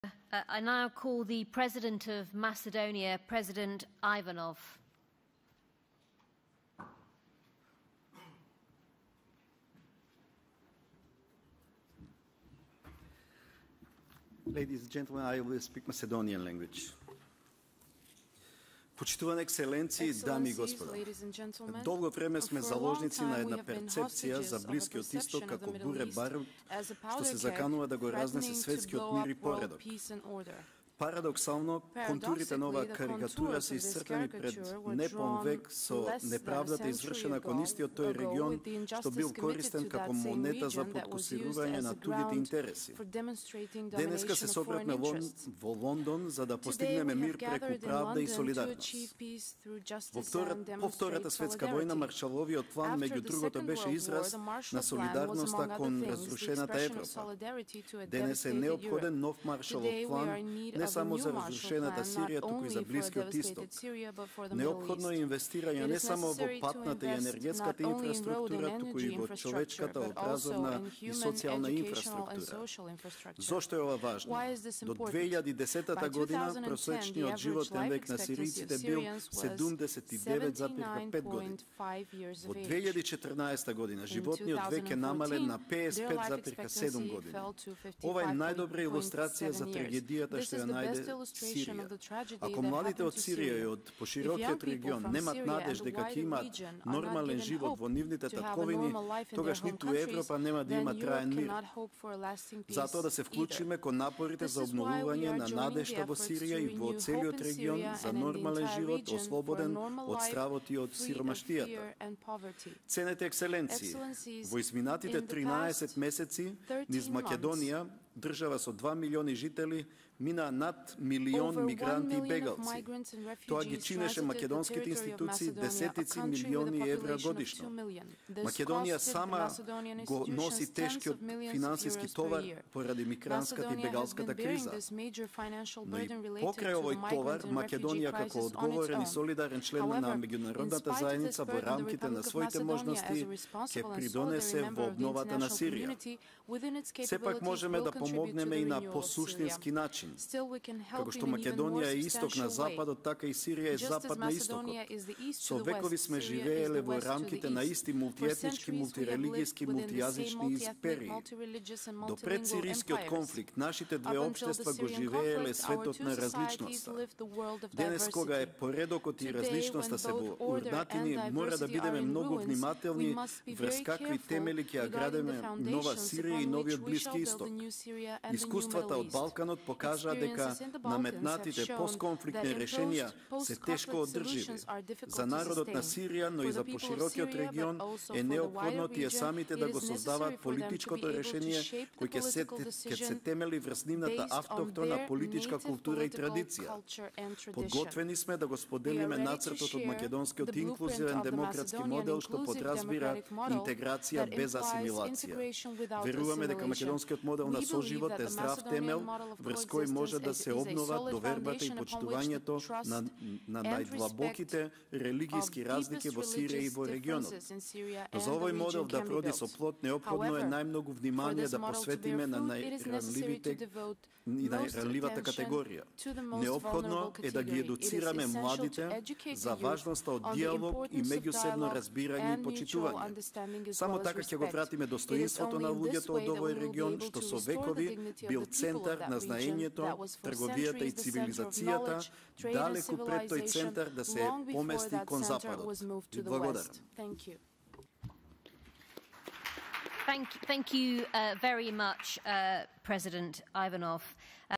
I now call the President of Macedonia, President Ivanov. Ladies and gentlemen, I will speak Macedonian language. Почитувани ексцеленции, дами и господа, долго време сме заложници на една перцепција за Блискиот исток како буре барут, што се заканува да го разнесе светскиот мир и поредок. Парадоксално, контурите на оваа карикатура се исцртани пред непон век со неправдата извршена кон истиот тој регион, што бил користен како монета за подкосирување на туѓите интереси. Денеска се собравме во Лондон за да постигнеме мир преку правда и солидарност. По Втората светска војна Маршаловиот план меѓу другото беше израз на солидарноста кон разрушената Европа. Денес е неопходен нов Маршалов план не само за разрушената Сирија, туку и за Блискиот исток. Неопходно е инвестирање не само во патната и енергетската инфраструктура, туку и во човечката, образовна и социјална инфраструктура. Зошто е ова важно? До 2010 година просечниот животен век на сиријците бил 79,5 години. Во 2014 година животниот век е намален на 55,7 години. Ова е најдобра илустрација за трагедијата што ја најде Сирија. Ако младите од Сирија и од поширокиот регион немат надеж дека ќе имаат нормален живот во нивните татковини, тогаш ниту Европа нема да има траен мир. Затоа да се вклучиме кон напорите за обновување на надежта во Сирија и во целиот регион за нормален живот, ослободен од стравот и од сиромаштијата. Ценете ексцеленции, во изминатите 13 месеци низ Македонија, држава со 2 милиони жители, мина над милион мигранти и бегалци. Тоа ги чинеше македонските институции десетици милиони евра годишно. Македонија сама го носи тешкиот финансиски товар поради мигрантската и бегалската криза. Но и покрај овој товар, Македонија како одговорен и солидарен член на меѓународната заедница во рамките на своите можности ќе придонесе во обновата на Сирија. Сепак можеме да помогнеме и на посуштински начин. Како што Македонија е исток на западот, така и Сирија е запад на истокот. Со векови сме живееле во рамките на исти мултиетнички, мултирелигијски, мултијазични империи. До пред сиријскиот конфликт, нашите две општества го живееле светот на различноста. Денес, кога е поредокот и различноста се во урнатини, мора да бидеме многу внимателни врз какви темели ќе ја градиме нова Сирија и новиот Блиски исток. Искуствата од Балканот покажа дека наметнатите постконфликтни решенија се тешко одрживи. За народот на Сирија, но и за поширокиот регион е неопходно тие самите да го создаваат политичкото решение кој ќе се темели врз нивната автохтона политичка култура и традиција. Подготвени сме да го споделиме нацртот од македонскиот инклузивен демократски модел што подразбира интеграција без асимилација. Веруваме дека македонскиот модел на соживот е здрав темел врз кој може да се обнова довербата и почитувањето на најдлабоките религиски разлики во Сирија и во регионот. Но за овој модел да проди со плод, неопходно е најмногу внимание да посветиме на најранливите и најранливата категорија. Неопходно е да ги едуцираме младите за важноста од диалог и меѓусебно разбирање и почитување. Само така ќе го вратиме достоинството на луѓето од овој регион, што со векови бил центар на знаењето, трговијата и цивилизацијата, далеку пред тој центар да се помести кон западот. Благодарам. Thank you very much, President Ivanov.